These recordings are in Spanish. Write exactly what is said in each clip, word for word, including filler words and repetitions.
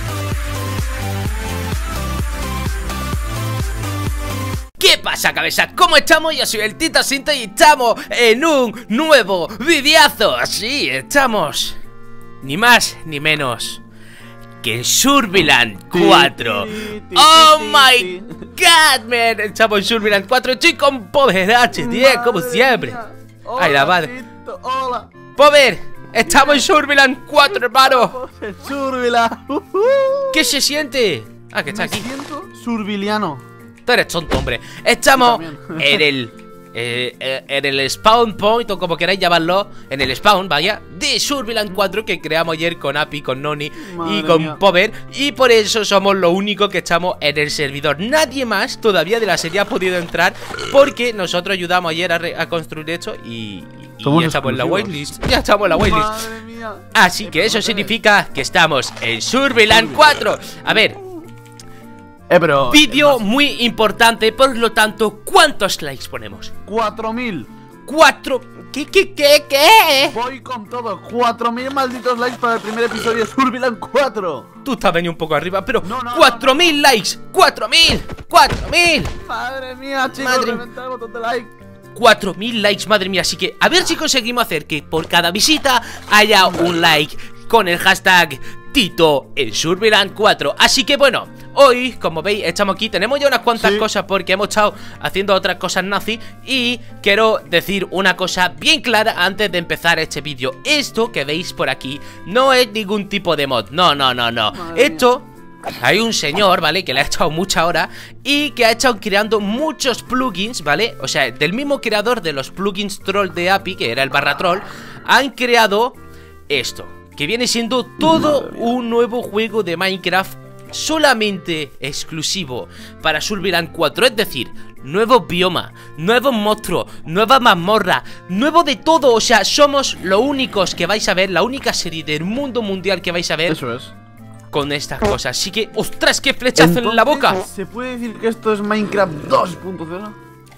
¿Qué pasa, cabeza? ¿Cómo estamos? Yo soy el Tito Cinto y estamos en un nuevo videazo. Sí, estamos ni más ni menos que en Surviland cuatro. Oh my god, man. Estamos en Surviland cuatro. Estoy con Power H diez, como siempre. Ay, la madre. Hola. Power, estamos en Surviland cuatro, hermano. Surviland. ¿Qué se siente? Ah, que está Me aquí. siento surviliano. Tú eres tonto, hombre. Estamos en el eh, eh, en el spawn point, o como queráis llamarlo, en el spawn, vaya, de Surviland cuatro que creamos ayer con Api, con Noni Madre y con mía. Power. Y por eso somos los únicos que estamos en el servidor. Nadie más todavía de la serie ha podido entrar, porque nosotros ayudamos ayer a, re- a construir esto y, y Somos ya estamos en la exclusivos. waitlist. Ya estamos en la waitlist. Madre mía. Así que eso significa que estamos en Surviland cuatro. A ver, Eh, pero vídeo muy importante, por lo tanto, ¿cuántos likes ponemos? cuatro mil. Cuatro. ¿Qué, qué, qué, qué? Voy con todo. cuatro mil malditos likes para el primer episodio de Surviland cuatro. Tú estás venido un poco arriba, pero No, no, cuatro mil likes. Cuatro mil. Cuatro mil. Madre mía, chicos, Madre- reventad el botón de like. Cuatro mil likes, madre mía. Así que a ver si conseguimos hacer que por cada visita haya un like con el hashtag Tito en Surviland cuatro. Así que bueno, hoy, como veis, estamos aquí. Tenemos ya unas cuantas Sí. cosas porque hemos estado haciendo otras cosas nazi. Y quiero decir una cosa bien clara antes de empezar este vídeo. Esto que veis por aquí no es ningún tipo de mod. No, no, no, no. Madre Esto... Hay un señor, ¿vale? Que le ha echado mucha hora y que ha estado creando muchos plugins, ¿vale? O sea, del mismo creador de los plugins troll de Api, que era el barra troll, han creado esto, que viene siendo todo un nuevo juego de Minecraft solamente exclusivo para Surviland cuatro. Es decir, nuevo bioma, nuevos monstruos, nueva mazmorra, nuevo de todo. O sea, somos los únicos que vais a ver, la única serie del mundo mundial que vais a ver Eso es. con estas cosas. Así que, ostras, qué flechazo en la boca. Entonces, ¿se puede decir que esto es Minecraft dos punto cero?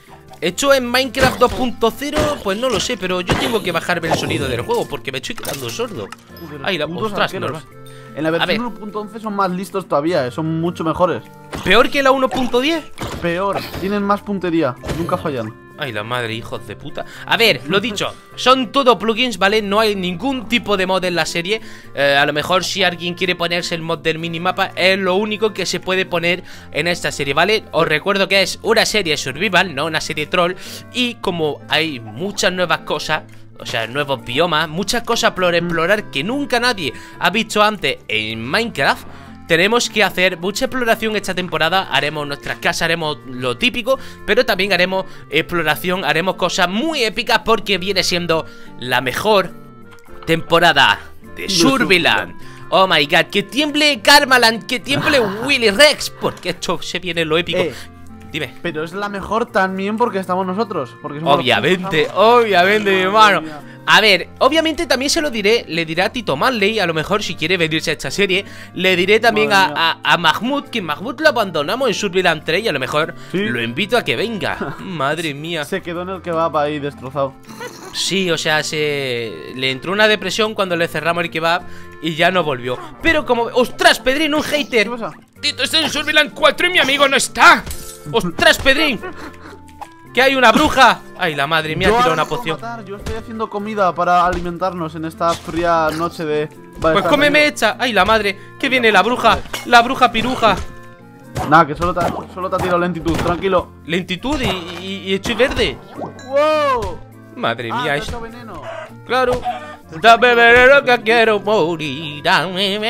Hecho en Minecraft dos punto cero, pues no lo sé, pero yo tengo que bajarme el sonido del juego porque me estoy quedando sordo. Ay, la, Putos ostras, arqueros. normal. En la ver. versión uno punto once son más listos todavía, eh, son mucho mejores. ¿Peor que la uno punto diez? Peor, tienen más puntería, nunca fallan. Ay, la madre, hijos de puta. A ver, lo dicho, son todo plugins, ¿vale? No hay ningún tipo de mod en la serie. eh, A lo mejor si alguien quiere ponerse el mod del minimapa, es lo único que se puede poner en esta serie, ¿vale? Os recuerdo que es una serie survival, no una serie troll. Y como hay muchas nuevas cosas, o sea, nuevos biomas, muchas cosas por explorar que nunca nadie ha visto antes en Minecraft, tenemos que hacer mucha exploración esta temporada. Haremos nuestras casas, haremos lo típico, pero también haremos exploración, haremos cosas muy épicas porque viene siendo la mejor temporada de Surviland. Oh my god, que tiemble Karmaland, que tiemble Willy Rex, porque esto se viene lo épico. Eh, Dime. Pero es la mejor también porque estamos nosotros. Porque somos los Obviamente, putos obviamente, mi Madre hermano. mía. A ver, obviamente también se lo diré, le diré a Tito Manley, a lo mejor si quiere venirse a esta serie. Le diré también a, Madre a, a Mahmoud, que Mahmoud lo abandonamos en Surviland tres y a lo mejor Sí. lo invito a que venga. Madre mía. Se quedó en el kebab ahí destrozado. Sí, o sea, se le entró una depresión cuando le cerramos el kebab y ya no volvió. Pero como... ¡Ostras, Pedrín, un hater! ¿Qué pasa? Tito está en Surviland cuatro y mi amigo no está. ¡Ostras, Pedrín! ¡Que hay una bruja! ¡Ay, la madre mía! Yo Ha tirado ahora una no puedo poción. matar, yo estoy haciendo comida para alimentarnos en esta fría noche de... Va a Pues estar cómeme frío. hecha. ¡Ay, la madre! ¡Que viene la bruja! ¡La bruja piruja! Nada, que solo te, ha- solo te ha tirado lentitud, tranquilo. Lentitud y, y- y estoy verde. ¡Wow! Madre Ah, mía, te ha es... hecho veneno. Claro. Dame veneno que quiero morir. Dame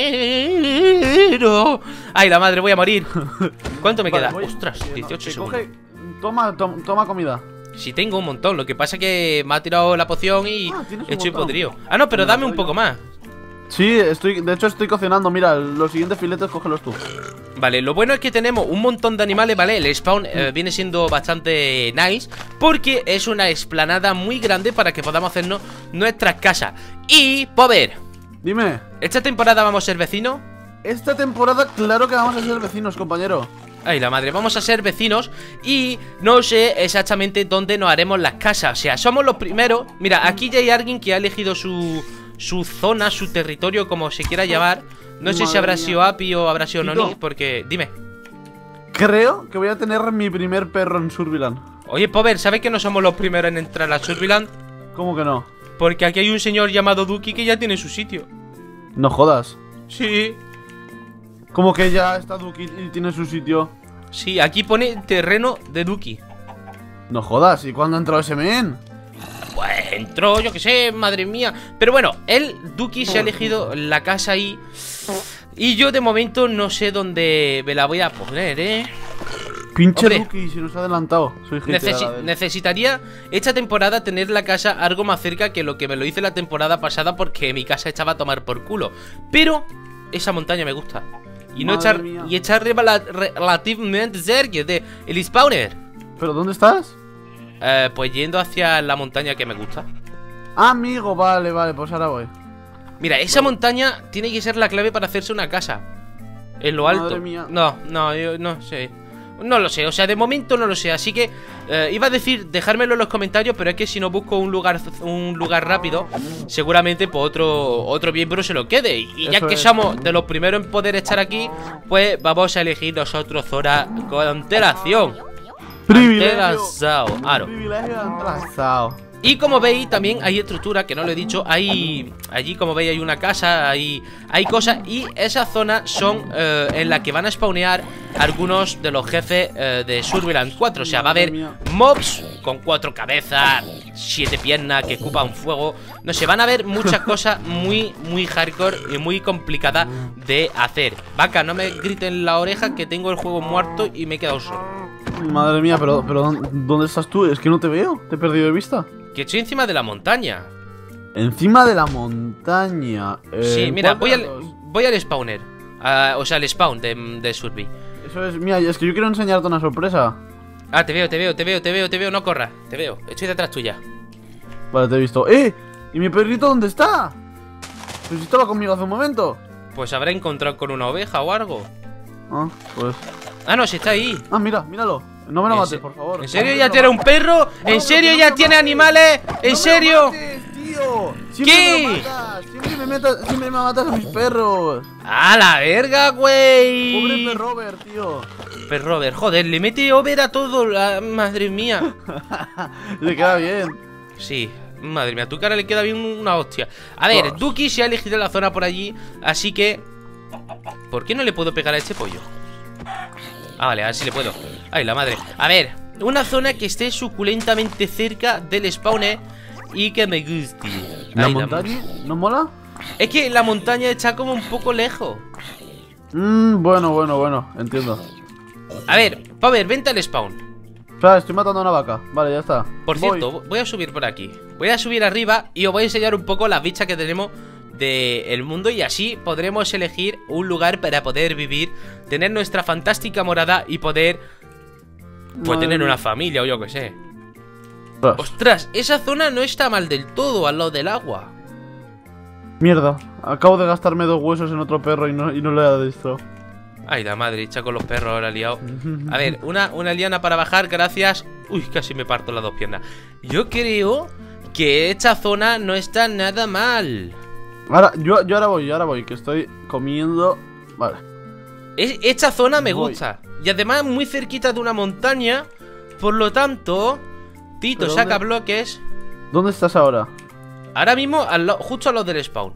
veneno. Ay, la madre, voy a morir. ¿Cuánto me Vale, queda? voy- Ostras, que no, dieciocho que segundos. coge- Toma, tom- toma comida. Si tengo un montón, lo que pasa es que me ha tirado la poción y Ah, tienes un estoy montón. podrido. Ah, no, pero Me la dame un doy poco yo. más. Sí, estoy, de hecho estoy cocinando. Mira, los siguientes filetes cógelos tú. Vale, lo bueno es que tenemos un montón de animales, ¿vale? El spawn eh, viene siendo bastante nice porque es una explanada muy grande para que podamos hacernos nuestras casas. Y, Power, Dime, ¿esta temporada vamos a ser vecinos? esta temporada claro que vamos a ser vecinos, compañero. Ay, la madre, vamos a ser vecinos y no sé exactamente dónde nos haremos las casas. O sea, somos los primeros. Mira, aquí ya hay alguien que ha elegido su, su zona, su territorio, como se quiera llamar. No sé Madre si habrá mía. sido Api o habrá sido Tito. Noni, porque... Dime. Creo que voy a tener mi primer perro en Surviland. Oye, Pover, ¿sabes que no somos los primeros en entrar a Surviland? ¿Cómo que no? Porque aquí hay un señor llamado Duki que ya tiene su sitio. No jodas. Sí, ¿Cómo que ya está Duki y tiene su sitio? sí, aquí pone terreno de Duki. No jodas. ¿Y cuándo ha entrado ese men? Pues entró, yo que sé, madre mía. Pero bueno, él, Duki, se ha elegido la casa ahí. Y yo de momento no sé dónde me la voy a poner, ¿eh? Pinche Hombre. Duki, se nos ha adelantado. Soy Necesi- hateada de él. necesitaría esta temporada tener la casa algo más cerca que lo que me lo hice la temporada pasada, porque mi casa echaba a tomar por culo. Pero esa montaña me gusta. Y no Madre echar mía. y echar rela- relativamente cerca de el spawner. ¿Pero dónde estás? Eh, pues yendo hacia la montaña que me gusta. Amigo, vale, vale, pues ahora voy. Mira, esa montaña tiene que ser la clave para hacerse una casa. En lo Madre alto. mía. No, no, yo no sé. No lo sé, o sea, de momento no lo sé. Así que eh, iba a decir, dejármelo en los comentarios, pero es que si no busco un lugar un lugar rápido, seguramente pues otro, otro miembro se lo quede. Y ya Eso que es. somos de los primeros en poder estar aquí, pues vamos a elegir nosotros zona con antelación. Privilegio. Antelazao, aro. Privilegio antelazao. Y como veis, también hay estructura, que no lo he dicho. Hay, allí como veis hay una casa, hay, hay cosas. Y esas zonas son eh, en las que van a spawnear algunos de los jefes eh, de Surviland cuatro. O sea, va a haber Madre mía. mobs con cuatro cabezas, siete piernas que ocupan fuego. No sé, van a haber muchas cosas muy, muy hardcore y muy complicadas de hacer. Vaca, no me grites en la oreja que tengo el juego muerto y me he quedado solo. Madre mía, pero, pero ¿dónde- ¿dónde estás tú? Es que no te veo, te he perdido de vista. Que estoy encima de la montaña. Encima de la montaña. eh, Sí, mira, ¿cuál voy de al, las dos? voy al spawner. Ah, o sea, al spawn de, de Survey. Eso es, mira, es que yo quiero enseñarte una sorpresa. Ah, te veo, te veo, te veo, te veo, te veo, no corras. Te veo, estoy detrás tuya. Vale, te he visto. ¡Eh! ¿Y mi perrito dónde está? Pues si estaba conmigo hace un momento. Pues habrá encontrado con una oveja o algo. Ah, pues. Ah, no, si está ahí. Ah, mira, míralo. No me lo ¿En mates, se- por favor. ¿En serio No ya me lo tiene un mates. perro? No, ¿En pero serio que no ya me tiene mates. animales? ¡No ¿En me serio? lo mates, tío! Siempre ¿Qué? me matas. Siempre me, metas, siempre me matas a mis perros. ¡A la verga, güey! Pobre perrover, tío. Perrover, joder, le mete over a todo. La... Madre mía. Le queda bien. Sí, madre mía, a tu cara le queda bien una hostia. A ver, Dios. Duki se ha elegido la zona por allí, así que... ¿Por qué no le puedo pegar a este pollo? Ah, vale, a ver si le puedo. Ay, la madre. A ver, una zona que esté suculentamente cerca del spawner y que me guste. ¿La Ay, montaña? ¿No mola? Es que la montaña está como un poco lejos. Mmm, bueno, bueno, bueno, entiendo. A ver, Power, vente al spawn. Espera, estoy matando a una vaca. Vale, ya está. Por Voy. cierto, voy a subir por aquí. Voy a subir arriba y os voy a enseñar un poco las bichas que tenemos del mundo, y así podremos elegir un lugar para poder vivir, tener nuestra fantástica morada y poder pues Madre tener mía. una familia o yo que sé. Ostras. Ostras, esa zona no está mal del todo al lado del agua. Mierda, acabo de gastarme dos huesos en otro perro y no, y no le he dado. Ay, la madre, echa con los perros ahora liado. A ver, una, una liana para bajar, gracias. Uy, casi me parto las dos piernas. Yo creo que esta zona no está nada mal. Ahora, yo, yo ahora voy, yo ahora voy, que estoy comiendo. Vale. Es- esta zona me Voy. gusta. Y además muy cerquita de una montaña. Por lo tanto, Tito ¿Pero saca dónde? bloques. ¿Dónde estás ahora? Ahora mismo, al lado- justo al lado del spawn.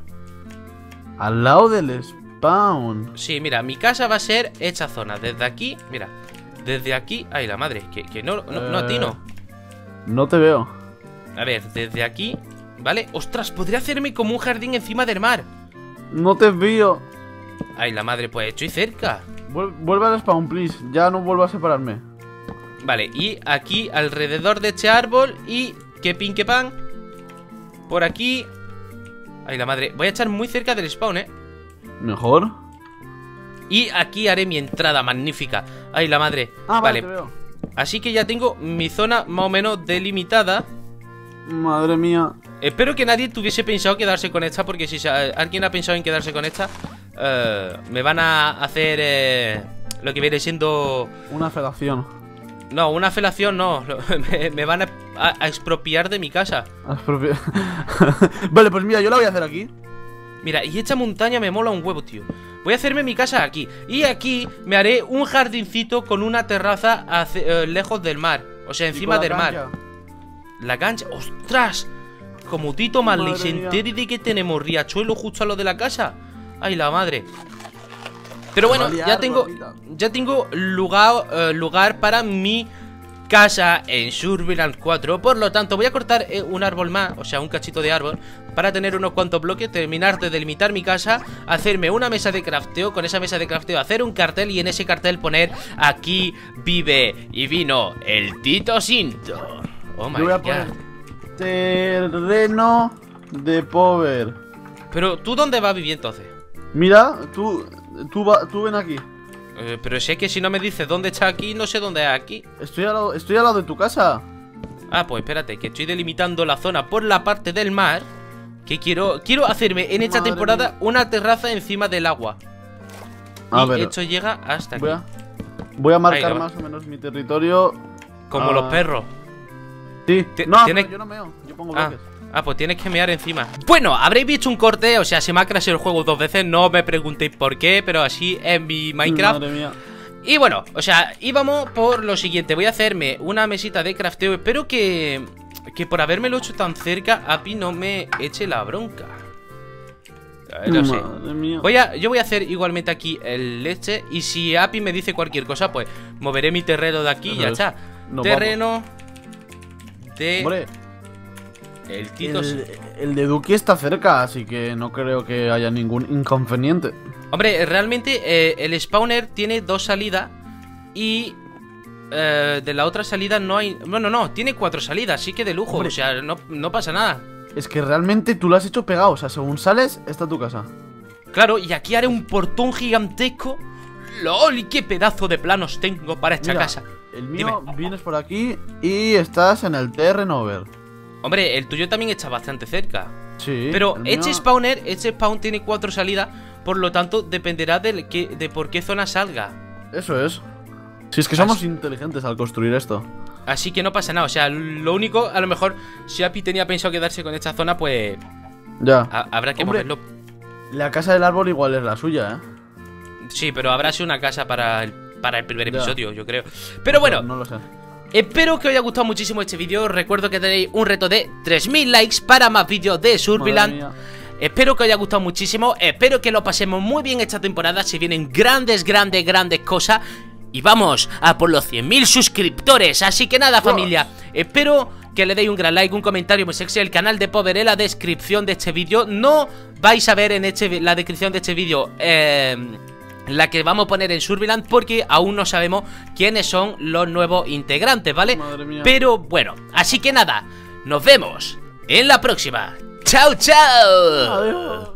Al lado del spawn. Sí, mira, mi casa va a ser esta zona. Desde aquí, mira. Desde aquí. Ay, la madre, que, que no, no, no Eh. atino. No te veo. A ver, desde aquí. ¿Vale? Ostras, podría hacerme como un jardín encima del mar. No te veo. Ay, la madre, pues estoy cerca. Vuel- vuelve al spawn, please. Ya no vuelvas a separarme. Vale, y aquí alrededor de este árbol. Y que pin que pan. Por aquí. Ay, la madre, voy a estar muy cerca del spawn, eh. ¿Mejor? Y aquí haré mi entrada magnífica. Ay, la madre. Ah, vale, Vale, te veo. así que ya tengo mi zona más o menos delimitada. Madre mía. Espero que nadie tuviese pensado quedarse con esta, porque si se- alguien ha pensado en quedarse con esta, eh, me van a hacer eh, lo que viene siendo... Una felación. No, una felación no. me, me van a a, a expropiar de mi casa. Expropia... Vale, pues mira, yo la voy a hacer aquí. Mira, y esta montaña me mola un huevo, tío. Voy a hacerme mi casa aquí. Y aquí me haré un jardincito con una terraza hace, eh, lejos del mar. O sea, encima del mar. La cancha, ¡ostras! Como Tito Marley se entere de que tenemos riachuelo justo a lo de la casa. ¡Ay, la madre! Pero bueno, ya tengo Ya tengo lugar, uh, lugar para mi casa en Survival cuatro. Por lo tanto, voy a cortar eh, un árbol más, o sea, un cachito de árbol, para tener unos cuantos bloques, terminar de delimitar mi casa, hacerme una mesa de crafteo. Con esa mesa de crafteo hacer un cartel y en ese cartel poner: aquí vive y vino el Tito Sinto. Oh my god. Terreno de Power. Pero, ¿tú dónde vas a vivir entonces? Mira, tú, tú, va, tú ven aquí. Eh, pero sé que si no me dices dónde está aquí, no sé dónde es aquí. Estoy al lado, estoy al lado de tu casa. Ah, pues espérate, que estoy delimitando la zona por la parte del mar. Que quiero, quiero hacerme en esta Madre temporada mía. una terraza encima del agua. A y ver, esto llega hasta voy aquí. A, voy a marcar Ahí, más o menos mi territorio. Como uh, los perros. Sí, no, ¿Tiene... yo no meo, yo pongo bloques. Ah. Ah, pues tienes que mear encima. Bueno, habréis visto un corte, o sea, se me ha crasheado el juego dos veces. No me preguntéis por qué, pero así es mi Minecraft. Madre mía. Y bueno, o sea, íbamos por lo siguiente. Voy a hacerme una mesita de crafteo. Espero que, que por habérmelo hecho tan cerca, Api no me eche la bronca. A ver, no sé. Voy a, yo voy a hacer igualmente aquí el leche. Y si Api me dice cualquier cosa, pues moveré mi terreno de aquí y ya está. No, terreno vamos. de... Hombre. El Tito el, el de Duki está cerca, así que no creo que haya ningún inconveniente. Hombre, realmente eh, el spawner tiene dos salidas. Y eh, de la otra salida no hay... Bueno, no, tiene cuatro salidas, así que de lujo. Hombre, o sea, no, no pasa nada. Es que realmente tú lo has hecho pegado. O sea, según sales, está tu casa. Claro, y aquí haré un portón gigantesco. ¡Lol! ¿Y qué pedazo de planos tengo para esta Mira, casa? El mío, Dime. vienes por aquí y estás en el terreno over. Hombre, el tuyo también está bastante cerca. Sí. Pero este mío... spawner, este spawn tiene cuatro salidas. Por lo tanto, dependerá de, que, de por qué zona salga. Eso es. Si es que somos Así... inteligentes al construir esto. Así que no pasa nada. O sea, lo único, a lo mejor, si Api tenía pensado quedarse con esta zona, pues... Ya. Ha, habrá que Hombre, moverlo. La casa del árbol igual es la suya, ¿eh? Sí, pero habrá sido una casa para el, para el primer episodio, ya. yo creo. Pero bueno. No, no lo sé. Espero que os haya gustado muchísimo este vídeo. Recuerdo que tenéis un reto de tres mil likes para más vídeos de Surviland. Espero que os haya gustado muchísimo. Espero que lo pasemos muy bien esta temporada. Se vienen grandes, grandes, grandes cosas. Y vamos a por los cien mil suscriptores. Así que nada, familia, espero que le deis un gran like, un comentario muy sexy. El canal de Power en la descripción de este vídeo. No vais a ver en este, la descripción de este vídeo eh... la que vamos a poner en Surviland, porque aún no sabemos quiénes son los nuevos integrantes, ¿vale? Madre mía. Pero bueno, así que nada, nos vemos en la próxima. ¡Chao, chao! Adiós.